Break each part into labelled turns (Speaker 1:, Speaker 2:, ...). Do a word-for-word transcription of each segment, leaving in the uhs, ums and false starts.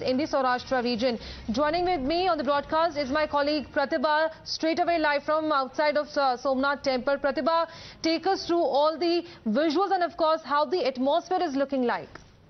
Speaker 1: in the Saurashtra region. Joining with me on the broadcast is my colleague Pratibha, straight away live from outside of uh, Somnath Temple. Pratibha, take us through all the visuals and of course how the atmosphere is looking like.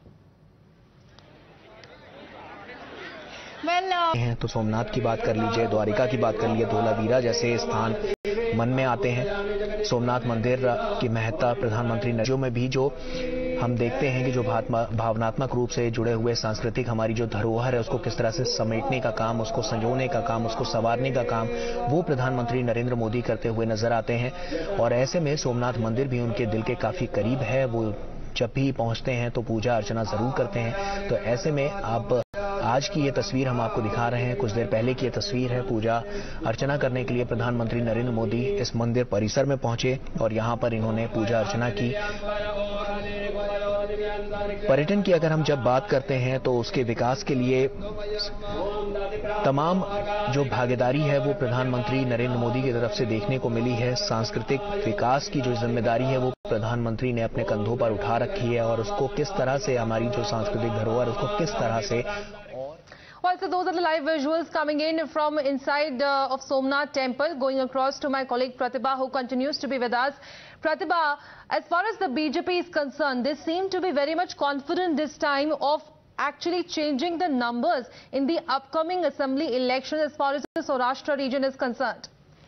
Speaker 2: Well, uh...
Speaker 3: तो सोमनाथ की बात कर लीजिए, द्वारिका की बात कर लीजिए, धौलावीरा जैसे स्थान मन में आते हैं। सोमनाथ मंदिर की महत्ता प्रधानमंत्री नजरों में भी जो हम देखते हैं कि जो भावनात्मक रूप से जुड़े हुए सांस्कृतिक हमारी जो धरोहर है उसको किस तरह से समेटने का काम, उसको संजोने का काम, उसको संवारने का काम वो प्रधानमंत्री नरेंद्र मोदी करते हुए नजर आते हैं। और ऐसे में सोमनाथ मंदिर भी उनके दिल के काफी करीब है। वो जब भी पहुंचते हैं तो पूजा अर्चना जरूर करते हैं। तो ऐसे में आप आज की ये तस्वीर हम आपको दिखा रहे हैं, कुछ देर पहले की ये तस्वीर है। पूजा अर्चना करने के लिए प्रधानमंत्री नरेंद्र मोदी इस मंदिर परिसर में पहुंचे और यहां पर इन्होंने पूजा अर्चना की। पर्यटन की अगर हम जब बात करते हैं तो उसके विकास के लिए तमाम जो भागीदारी है वो प्रधानमंत्री नरेंद्र मोदी की तरफ से देखने को मिली है। सांस्कृतिक विकास की जो जिम्मेदारी है वो प्रधानमंत्री ने अपने कंधों पर उठा रखी है और उसको किस तरह से हमारी जो सांस्कृतिक धरोहर उसको किस तरह से।
Speaker 1: Well, so those are the live visuals coming in from inside uh, of Somnath Temple, going across to my colleague Pratibha, who continues to be with us. Pratibha, as far as the B J P is concerned, they seem to be very much confident this time of actually changing the numbers in the upcoming assembly elections as far as the Saurashtra region is concerned.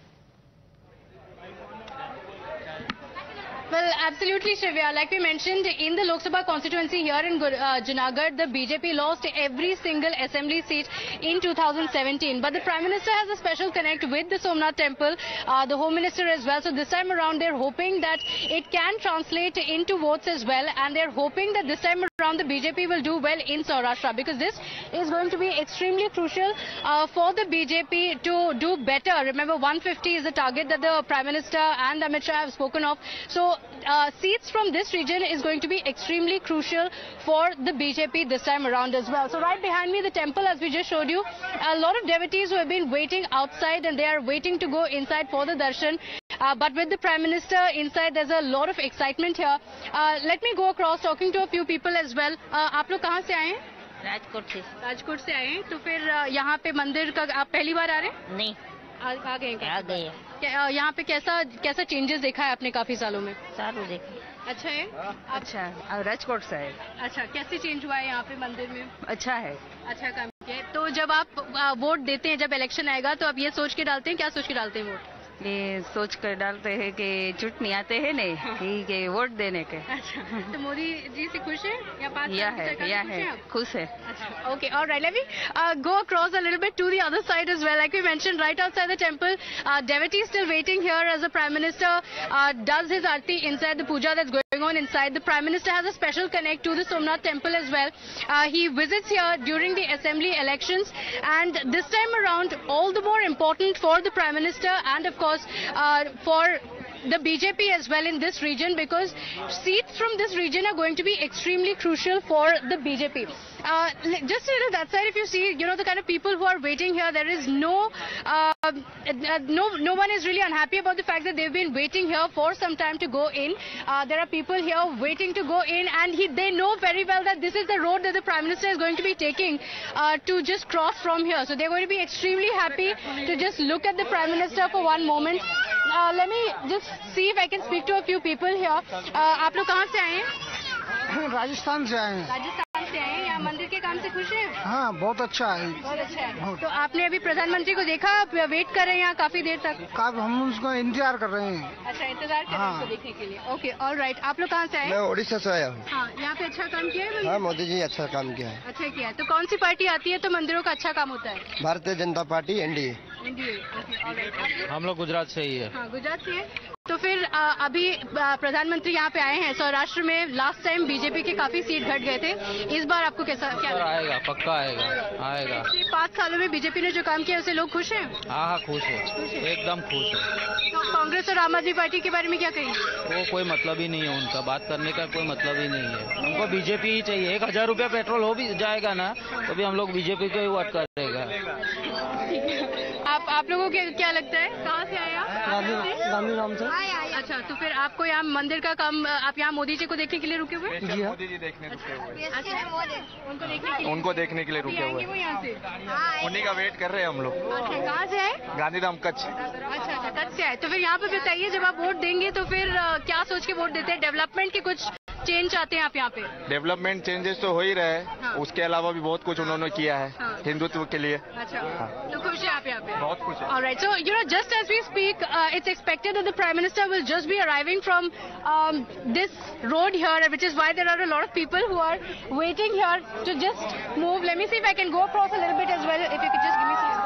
Speaker 2: Well, absolutely, Shrivya. Like we mentioned, in the Lok Sabha constituency here in uh, Junagadh, the B J P lost every single assembly seat in two thousand seventeen. But the Prime Minister has a special connect with the Somnath Temple, uh, the Home Minister as well. So this time around, they're hoping that it can translate into votes as well. And they're hoping that this time around, the B J P will do well in Saurashtra, because this is going to be extremely crucial uh, for the B J P to do better. Remember, one fifty is the target that the Prime Minister and Amit Shah have spoken of. So Uh, seats from this region is going to be extremely crucial for the B J P this time around as well. So right behind me, the temple, as we just showed you, a lot of devotees who have been waiting outside and they are waiting to go inside for the darshan. Uh, but with the Prime Minister inside, there's a lot of excitement here. Uh, let me go across talking to a few people as well. Uh, आप लोग कहाँ से आए हैं?
Speaker 4: राजकोट से।
Speaker 2: राजकोट से आए हैं, तो फिर uh, यहाँ पे मंदिर का आप पहली बार आ रहे हैं?
Speaker 4: नहीं,
Speaker 2: आ, आ गए हैं।
Speaker 4: आ गए।
Speaker 2: यहाँ पे कैसा कैसा चेंजेस देखा है आपने काफी सालों में?
Speaker 4: सालों देखा।
Speaker 2: अच्छा है।
Speaker 5: अच्छा है। राजकोट से है।
Speaker 2: अच्छा, कैसे चेंज हुआ है यहाँ पे मंदिर में?
Speaker 5: अच्छा है।
Speaker 2: अच्छा काम किया है। तो जब आप वोट देते हैं, जब इलेक्शन आएगा, तो आप ये सोच के डालते हैं, क्या सोच के डालते हैं वोट?
Speaker 5: ये सोच कर डालते हैं कि चुटनी आते हैं नहीं, हाँ। कि वोट देने के।
Speaker 2: अच्छा, तो मोदी जी से खुश है या पाँच
Speaker 5: या है, या है, खुश है।
Speaker 2: अच्छा, okay, all right. Let me uh, go across a little bit to the other side as well. Like we mentioned, right outside the temple, uh, devotees still waiting here as the Prime Minister uh, does his aarti inside the puja that's going on inside. The Prime Minister has a special connect to the Somnath Temple as well. Uh, he visits here during the assembly elections, and this time around, all the more important for the Prime Minister and of course uh, for the B J P as well in this region, because seats from this region are going to be extremely crucial for the B J P. Uh, just you know, that side, if you see, you know, the kind of people who are waiting here, there is no, uh, no, no one is really unhappy about the fact that they've been waiting here for some time to go in. Uh, there are people here waiting to go in, and he, they know very well that this is the road that the Prime Minister is going to be taking uh, to just cross from here. So they're going to be extremely happy to just look at the Prime Minister for one moment. Uh, let me just see if I can speak to a few people here. Uh, आप लोग कहाँ से आए हैं?
Speaker 6: राजस्थान से आए हैं।
Speaker 2: राजस्थान से आए हैं। यहाँ मंदिर के काम से खुश हैं?
Speaker 6: हाँ, बहुत अच्छा है।
Speaker 2: बहुत अच्छा है। तो आपने अभी प्रधानमंत्री को देखा, आप वेट कर रहे हैं यहाँ काफी देर तक?
Speaker 6: काफी, हम उसको इंतजार कर रहे हैं।
Speaker 2: अच्छा, इंतजार कर रहे हैं उसको देखने के लिए। Okay, all right. आप लोग कहाँ से आए?
Speaker 6: मैं ओडिशा से आया हूँ।
Speaker 2: हाँ, यहाँ पे अच्छा काम किया है?
Speaker 6: हाँ, मोदी जी अच्छा काम किया है।
Speaker 2: अच्छा किया है। तो कौन सी पार्टी आती है तो मंदिरों का अच्छा काम होता है?
Speaker 6: Bharatiya Janata party, NDA.
Speaker 2: NDA, okay, all right.
Speaker 7: हम लोग गुजरात से ही है।
Speaker 2: हाँ, गुजरात से है। तो फिर आ, अभी आ, प्रधानमंत्री यहाँ पे आए हैं सौराष्ट्र में। लास्ट टाइम बीजेपी के काफी सीट घट गए थे, इस बार आपको कैसा क्या लगता है?
Speaker 7: आएगा, पक्का आएगा, आएगा।
Speaker 2: पिछले पाँच सालों में बीजेपी ने जो काम किया उसे लोग खुश हैं?
Speaker 7: हाँ हाँ, खुश है, एकदम खुश है।
Speaker 2: तो कांग्रेस और आम आदमी पार्टी के बारे में क्या कहेंगे?
Speaker 7: वो कोई मतलब ही नहीं है उनका, बात करने का कोई मतलब ही नहीं है। उनको बीजेपी ही चाहिए। एक हजार रुपया पेट्रोल हो भी जाएगा ना तो भी हम लोग बीजेपी को ही वोट करेगा।
Speaker 2: आप आप लोगों को क्या लगता है, कहाँ से आए आप?
Speaker 6: गांधी राम से।
Speaker 2: अच्छा, तो फिर आपको यहाँ मंदिर का काम, आप यहाँ मोदी जी को देखने के लिए रुके हुए?
Speaker 6: जी हाँ।
Speaker 8: मोदी जी देखने रुके हुए,
Speaker 2: उनको देखने के लिए
Speaker 8: उनको देखने के लिए रुके हुए,
Speaker 2: वो यहाँ से।
Speaker 8: उन्हीं का वेट कर रहे हैं हम लोग।
Speaker 2: अच्छा, कहाँ से आए?
Speaker 8: गांधीधाम कच्छ।
Speaker 2: अच्छा अच्छा, कच्छ से आए। तो फिर यहाँ पे बताइए, जब आप वोट देंगे तो फिर अ, क्या सोच के वोट देते हैं? डेवलपमेंट के कुछ चेंज चाहते हैं आप यहाँ पे?
Speaker 8: डेवलपमेंट चेंजेस तो हो ही रहे हैं,
Speaker 2: हाँ।
Speaker 8: उसके अलावा भी बहुत कुछ उन्होंने किया है
Speaker 2: हाँ।
Speaker 8: हिंदुत्व के लिए।
Speaker 2: अच्छा, तो खुश हैं आप यहाँ पे?
Speaker 8: बहुत खुश है।
Speaker 2: All right. So, you know, just as we speak, uh, it's expected that the Prime Minister will just be arriving from um, this road here, which is why there are a lot of people who are waiting here to just move. Let me see if I can go across a little bit as well, if you could just give me some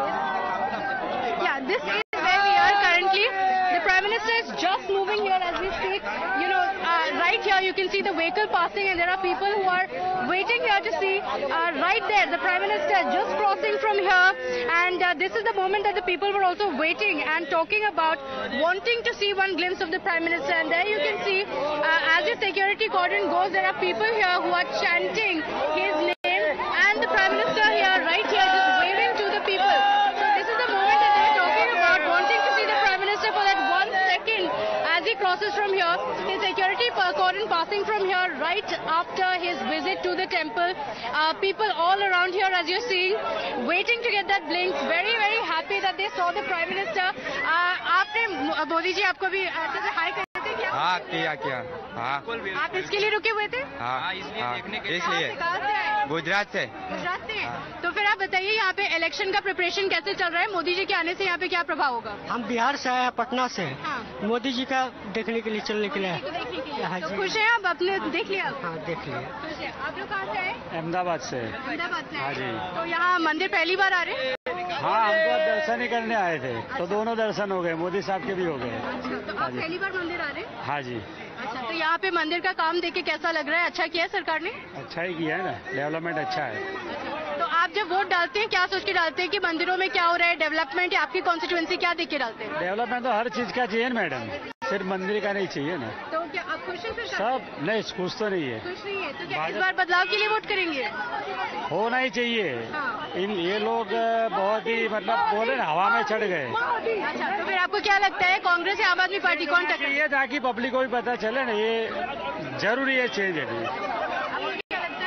Speaker 2: space. Yeah, this is where we are currently. The Prime Minister is just moving here as we speak. You know, uh, right here you can see the vehicle passing, and there are people who are waiting here to see. Uh, right there, the Prime Minister just crossing from here, and uh, this is the moment that the people were also waiting and talking about, wanting to see one glimpse of the Prime Minister. And there you can see, uh, as the security cordon goes, there are people here who are chanting his name, and the Prime Minister here, right here, just waving to the people. So this is the moment that they are talking about, wanting to see the Prime Minister for that one second as he crosses from here. His security cordon passing from here right after his visit to the temple. Uh, people all around here, as you're seeing, waiting to get that blink. Very, very happy that they saw the Prime Minister. Uh, आपने मोदी जी आपको भी ऐसे से high करते थे क्या?
Speaker 8: हाँ किया किया हाँ।
Speaker 2: आप इसके लिए रुके हुए थे?
Speaker 8: हाँ इसलिए
Speaker 2: कहाँ से आए?
Speaker 8: गुजरात से।
Speaker 2: गुजरात से। तो फिर आप बताइए, यहाँ पे इलेक्शन का प्रिपरेशन कैसे चल रहा है? मोदी जी के आने से यहाँ पे क्या प्रभाव होगा?
Speaker 9: हम बिहार से आए हैं, पटना से।
Speaker 2: हाँ।
Speaker 9: मोदी जी का देखने के लिए, चलने के लिए।
Speaker 2: देखने के लिए।
Speaker 9: हाँ
Speaker 2: तो
Speaker 9: जी।
Speaker 2: खुश हैं आप? आपने देख लिया?
Speaker 9: हाँ देख लिया।
Speaker 2: खुश हैं। आप लोग कहाँ से आए?
Speaker 7: अहमदाबाद से।
Speaker 2: अहमदाबाद से।
Speaker 7: हाँ जी।
Speaker 2: तो यहाँ मंदिर पहली बार आ रहे हैं?
Speaker 7: हाँ, हमको दर्शन ही करने आए थे, तो दोनों दर्शन हो गए, मोदी साहब के भी हो गए।
Speaker 2: अच्छा, तो आप पहली बार मंदिर आ रहे हैं?
Speaker 7: हाँ जी।
Speaker 2: अच्छा, तो यहाँ पे मंदिर का काम देख के कैसा लग रहा है? अच्छा किया है सरकार ने?
Speaker 7: अच्छा ही किया है ना, डेवलपमेंट अच्छा है।
Speaker 2: तो आप जब वोट डालते हैं, क्या सोच के डालते हैं कि मंदिरों में क्या हो रहा है, डेवलपमेंट, या आपकी कॉन्स्टिट्यूएंसी क्या देख के डालते हैं?
Speaker 7: डेवलपमेंट तो हर चीज का चाहिए ना मैडम, सिर्फ मंदिर का नहीं चाहिए ना।
Speaker 2: तो क्या आप खुश हैं सरकार?
Speaker 7: सब नहीं, खुश तो नहीं है।
Speaker 2: खुश नहीं है, तो क्या इस बार बदलाव के लिए वोट करेंगे?
Speaker 7: होना ही चाहिए।
Speaker 2: हाँ।
Speaker 7: इन ये लोग बहुत ही मतलब बोले ना, हवा में चढ़ गए।
Speaker 2: अच्छा, तो फिर आपको क्या लगता है, कांग्रेस या आम आदमी पार्टी कौन टक्कर?
Speaker 7: ये ताकि पब्लिक को भी पता चले ना, ये जरूरी है चेंज अभी।
Speaker 2: आपको क्या लगता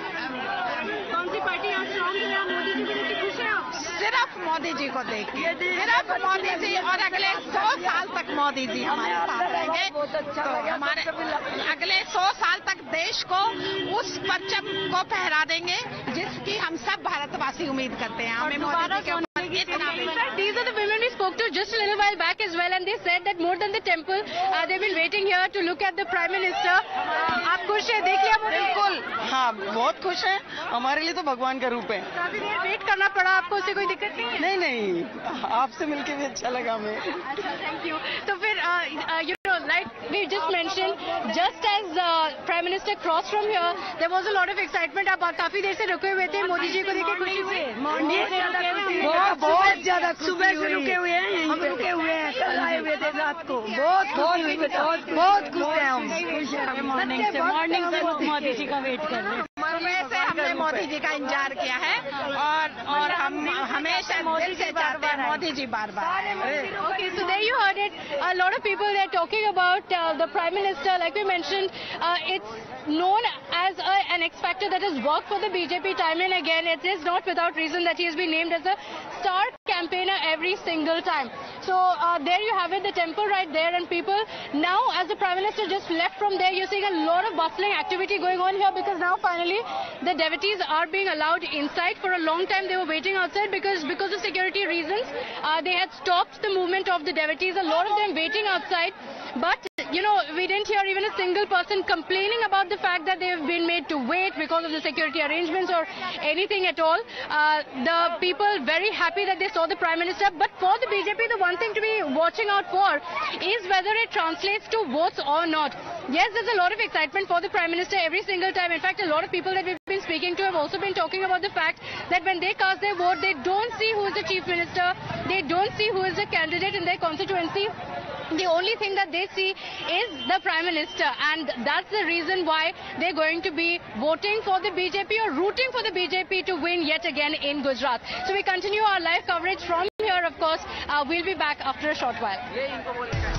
Speaker 2: है, कौन सी पार्टी यहाँ स्ट्रॉन्ग है? आप मोदी जी को देख के खुश हैं आप?
Speaker 10: सिर्फ मोदी जी को देख के, सिर्फ मोदी जी, और अगले सौ साल तक मोदी जी हमारे साथ रहेंगे। तो हमारे अगले सौ साल तक देश को उस परचम को फहरा देंगे जिसकी हम सब भारतवासी उम्मीद करते हैं। हमें मोदी जी के ऊपर इतना
Speaker 2: विश्वास। These are the women we spoke to just a little while back as well, and they said that more than the temple, uh, they've been waiting here to look at the Prime Minister. Uh, आप खुश हैं? देख लिया मोदी?
Speaker 10: बिल्कुल, हाँ बहुत खुश हैं। हमारे लिए तो भगवान का रूप है।
Speaker 2: काफी देर वेट करना पड़ा आपको, उससे कोई दिक्कत नहीं है?
Speaker 10: नहीं नहीं, आपसे मिलके भी अच्छा लगा हमें।
Speaker 2: अच्छा, थैंक यू। तो फिर you know, like we just mention, just as prime minister cross from here, there was a lot of excitement. आप काफी देर से रुके हुए थे, मोदी जी को देख के खुशी हुई?
Speaker 10: मॉर्निंग से बहुत ज्यादा सुबह से रुके हुए हैं, हम रुके हुए हैं, कल आए हुए थे रात को। बहुत खुश हुई, बहुत बहुत खुश हैं हम। मॉर्निंग से मॉर्निंग से मोदी जी का वेट कर रहे हैं। सुबह से हमने मोदी जी का इंतजार किया है, और और हम हमेशा दिल से चाहते हैं मोदी जी बार बार।
Speaker 2: Okay, so there you heard it. A lot of people they're talking about uh, the Prime Minister. Like we mentioned, uh, it's known as a, an X Factor that has worked for the B J P time and again. It is not without reason that he has been named as a star campaigner every single time. So uh, there you have it, the temple right there, and people now, as the Prime Minister just left from there, you're seeing a lot of bustling activity going on here, because now finally the devotees are being allowed inside. For a long time they were waiting outside because because of security reasons. Uh, they had stopped the movement of the devotees, a lot of them waiting outside. But you know, we didn't hear even a single person complaining about the fact that they've been made to wait because of the security arrangements or anything at all. Uh, the people very happy that they saw the Prime Minister. But for the B J P, the one thing to be watching out for is whether it translates to votes or not. Yes, there's a lot of excitement for the Prime Minister every single time. In fact, a lot of people that we've been speaking to have also been talking about the fact that when they cast their vote, they don't see who is the Chief Minister, they don't see who is the candidate in their constituency. The only thing that they see is the Prime Minister, and that's the reason why they're going to be voting for the B J P or rooting for the B J P to win yet again in Gujarat. So we continue our live coverage from here here, of course. Uh, we'll be back after a short while.